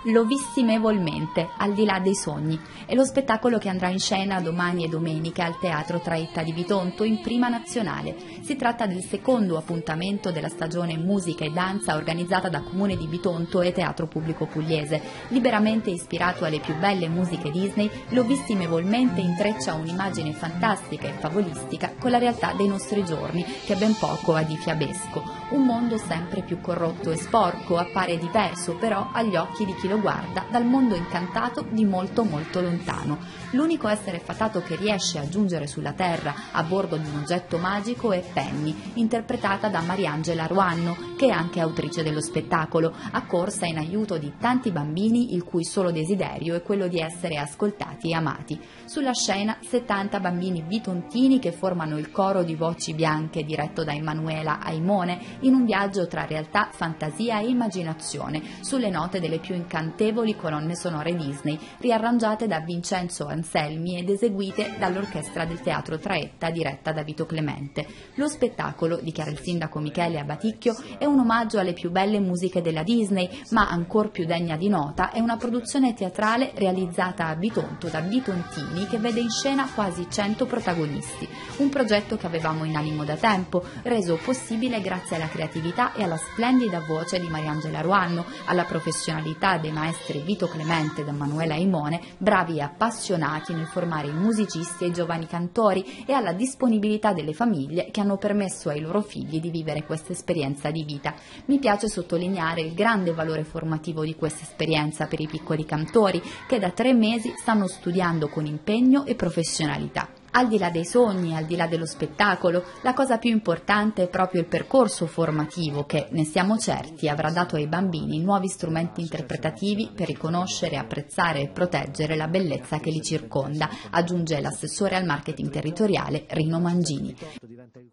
Lovissimevolmente, al di là dei sogni, è lo spettacolo che andrà in scena domani e domenica al Teatro Traetta di Bitonto in Prima Nazionale. Si tratta del secondo appuntamento della stagione Musica e Danza organizzata da Comune di Bitonto e Teatro Pubblico Pugliese. Liberamente ispirato alle più belle musiche Disney, Lovissimevolmente intreccia un'immagine fantastica e favolistica con la realtà dei nostri giorni, che ben poco ha di fiabesco. Un mondo sempre più corrotto e sporco appare diverso però agli occhi di chi lo guarda dal mondo incantato di molto lontano. L'unico essere fatato che riesce a giungere sulla Terra a bordo di un oggetto magico è Penny, interpretata da Mariangela Ruanno, che è anche autrice dello spettacolo, accorsa in aiuto di tanti bambini il cui solo desiderio è quello di essere ascoltati e amati. Sulla scena 70 bambini bitontini che formano il coro di voci bianche diretto da Emanuela Aimone in un viaggio tra realtà, fantasia e immaginazione sulle note delle più incantevoli colonne sonore Disney, riarrangiate da Vincenzo Anselmi ed eseguite dall'orchestra del Teatro Traetta diretta da Vito Clemente. Lo spettacolo, dichiara il sindaco Michele Abaticchio, è un omaggio alle più belle musiche della Disney, ma ancor più degna di nota è una produzione teatrale realizzata a Bitonto da bitontini che vede in scena quasi 100 protagonisti. Un progetto che avevamo in animo da tempo, reso possibile grazie alla creatività e alla splendida voce di Mariangela Ruanno, alla professionalità dei maestri Vito Clemente ed Emanuela Aimone, bravi e appassionati nel formare i musicisti e i giovani cantori, e alla disponibilità delle famiglie che hanno permesso ai loro figli di vivere questa esperienza di vita. Mi piace sottolineare il grande valore formativo di questa esperienza per i piccoli cantori che da 3 mesi stanno studiando con impegno e professionalità. Al di là dei sogni, al di là dello spettacolo, la cosa più importante è proprio il percorso formativo che, ne siamo certi, avrà dato ai bambini nuovi strumenti interpretativi per riconoscere, apprezzare e proteggere la bellezza che li circonda, aggiunge l'assessore al marketing territoriale Rino Mangini.